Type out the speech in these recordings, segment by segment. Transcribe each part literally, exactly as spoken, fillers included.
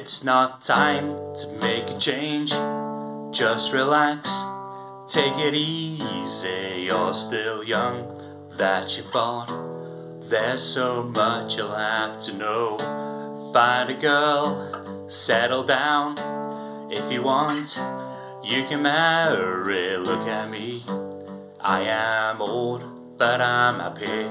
It's not time to make a change, just relax, take it easy. You're still young, that you thought. There's so much you'll have to know. Find a girl, settle down. If you want, you can marry. Look at me, I am old, but I'm happy.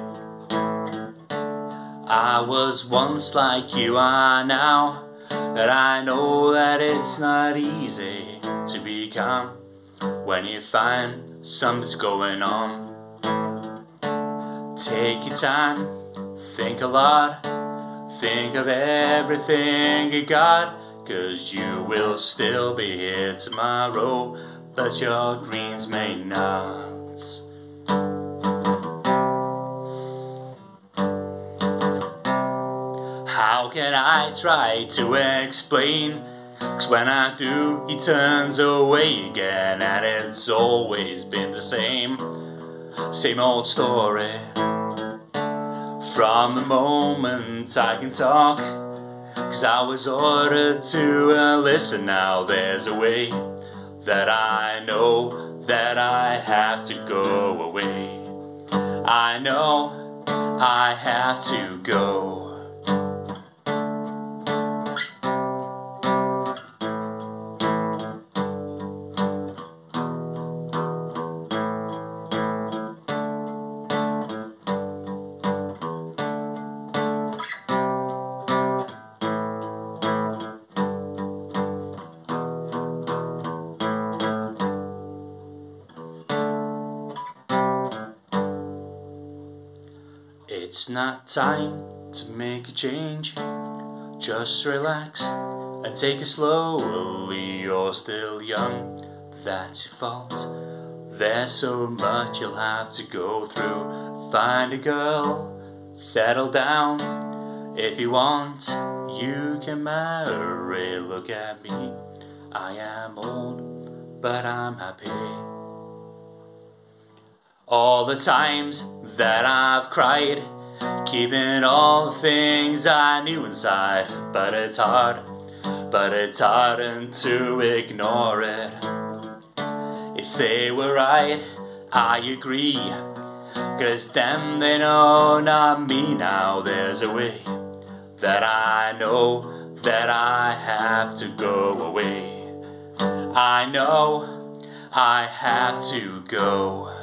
I was once like you are now, but I know that it's not easy to be calm when you find something's going on. Take your time, think a lot, think of everything you got, 'cause you will still be here tomorrow, but your dreams may not. How can I try to explain? 'Cause when I do, he turns away again, and it's always been the same, same old story. From the moment I can talk, 'cause I was ordered to uh, listen. Now there's a way that I know that I have to go away. I know I have to go. It's not time to make a change, just relax and take it slowly. You're still young, that's your fault. There's so much you'll have to go through. Find a girl, settle down. If you want, you can marry. Look at me, I am old, but I'm happy. All the times that I've cried, keeping all the things I knew inside, but it's hard, but it's hard to ignore it. If they were right, I agree, 'cause them they know, not me. Now there's a way that I know that I have to go away. I know I have to go.